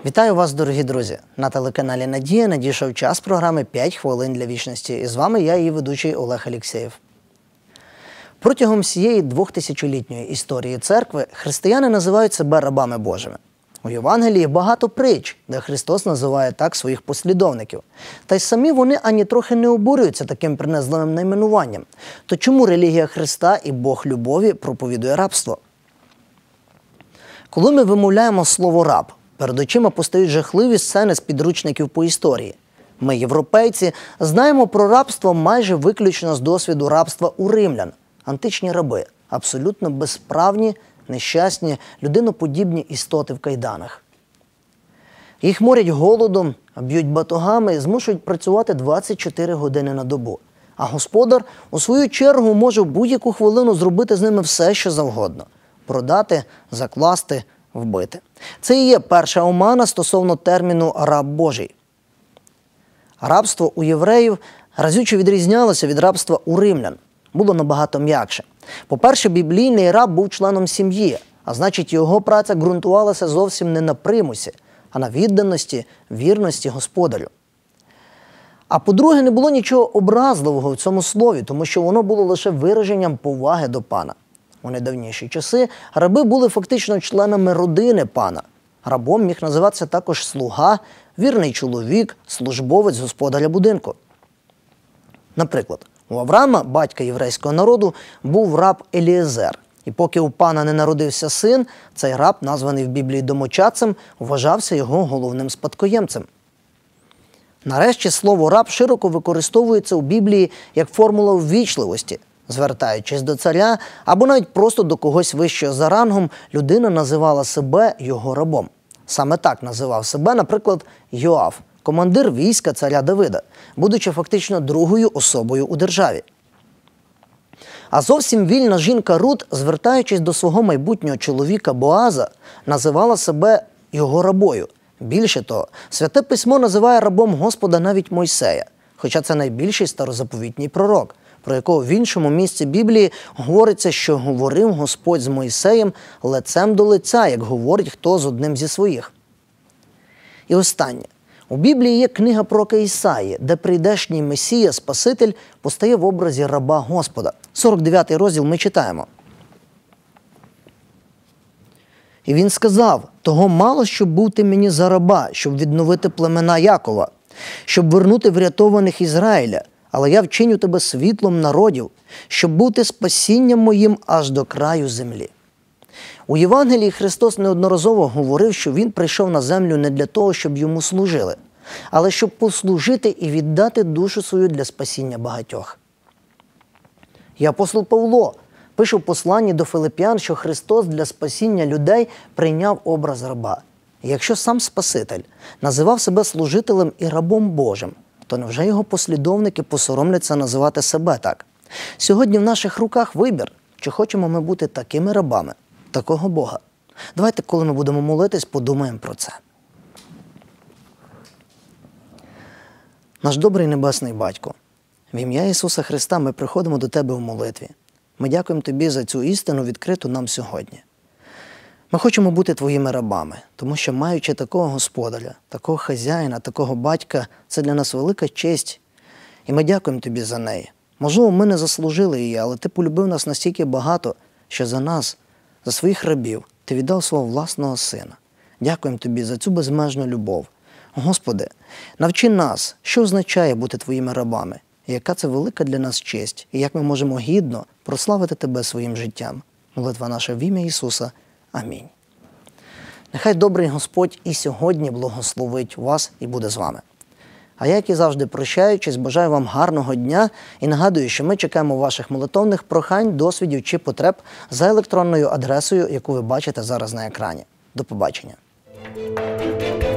Вітаю вас, дорогі друзі! На телеканалі «Надія» надійшов час програми «5 хвилин для вічності». І з вами я, її ведучий Олег Алєксєєв. Протягом всієї 2000-літньої історії церкви християни називають себе рабами Божими. У Євангелії багато притч, де Христос називає так своїх послідовників. Та й самі вони ані трохи не обурюються таким принизливим найменуванням. То чому релігія Христа і Бог любові проповідує рабство? Коли ми вимовляємо слово «раб», перед очима постають жахливі сцени з підручників по історії. Ми, європейці, знаємо про рабство майже виключно з досвіду рабства у римлян. Античні раби – абсолютно безправні, нещасні, людиноподібні істоти в кайданах. Їх морять голодом, б'ють батогами і змушують працювати 24 години на добу. А господар, у свою чергу, може в будь-яку хвилину зробити з ними все, що завгодно – продати, закласти, вбити. Це і є перша омана стосовно терміну «раб Божий». Рабство у євреїв разюче відрізнялося від рабства у римлян. Було набагато м'якше. По-перше, біблійний раб був членом сім'ї, а значить його праця ґрунтувалася зовсім не на примусі, а на відданості, вірності господарю. А по-друге, не було нічого образливого в цьому слові, тому що воно було лише вираженням поваги до пана. У недавніші часи раби були фактично членами родини пана. Рабом міг називатися також слуга, вірний чоловік, службовець господаря будинку. Наприклад, у Авраама, батька єврейського народу, був раб Елієзер. І поки у пана не народився син, цей раб, названий в Біблії домочадцем, вважався його головним спадкоємцем. Нарешті слово «раб» широко використовується у Біблії як формула ввічливості. Звертаючись до царя або навіть просто до когось вищого за рангом, людина називала себе його рабом. Саме так називав себе, наприклад, Йоав, командир війська царя Давида, будучи фактично другою особою у державі. А зовсім вільна жінка Рут, звертаючись до свого майбутнього чоловіка Боаза, називала себе його рабою. Більше того, Святе Письмо називає рабом Господа навіть Мойсея, хоча це найбільший старозаповітній пророк, про якого в іншому місці Біблії говориться, що говорив Господь з Мойсеєм лицем до лиця, як говорить хто з одним зі своїх. І останнє. У Біблії є книга пророка Ісаї, де прийдешній Месія, Спаситель, постає в образі раба Господа. 49-й розділ ми читаємо. «І він сказав, того мало, щоб бути мені за раба, щоб відновити племена Якова, щоб вернути врятованих Ізраїля, але я вчиню тебе світлом народів, щоб бути спасінням моїм аж до краю землі». У Євангелії Христос неодноразово говорив, що Він прийшов на землю не для того, щоб йому служили, але щоб послужити і віддати душу свою для спасіння багатьох. І апостол Павло пише в посланні до Филип'ян, що Христос для спасіння людей прийняв образ раба. І якщо сам Спаситель називав себе служителем і рабом Божим, то невже його послідовники посоромляться називати себе так? Сьогодні в наших руках вибір, чи хочемо ми бути такими рабами, такого Бога. Давайте, коли ми будемо молитись, подумаємо про це. Наш добрий Небесний Батько, в ім'я Ісуса Христа ми приходимо до Тебе в молитві. Ми дякуємо Тобі за цю істину, відкриту нам сьогодні. Ми хочемо бути Твоїми рабами, тому що, маючи такого господаря, такого хазяїна, такого батька, це для нас велика честь. І ми дякуємо Тобі за неї. Можливо, ми не заслужили її, але Ти полюбив нас настільки багато, що за нас, за своїх рабів, Ти віддав свого власного Сина. Дякуємо Тобі за цю безмежну любов. Господи, навчи нас, що означає бути Твоїми рабами, і яка це велика для нас честь, і як ми можемо гідно прославити Тебе своїм життям. Молитва наша в ім'я Ісуса. Амінь. Нехай добрий Господь і сьогодні благословить вас і буде з вами. А я, як і завжди, прощаючись, бажаю вам гарного дня і нагадую, що ми чекаємо ваших молитовних прохань, досвідів чи потреб за електронною адресою, яку ви бачите зараз на екрані. До побачення.